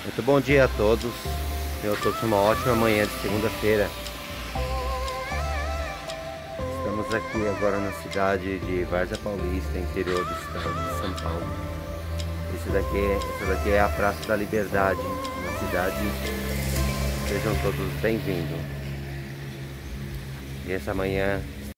Muito bom dia a todos. Tenham todos uma ótima manhã de segunda-feira. Estamos aqui agora na cidade de Várzea Paulista, interior do estado de São Paulo. Essa daqui é a Praça da Liberdade, na cidade. Sejam todos bem-vindos. E essa manhã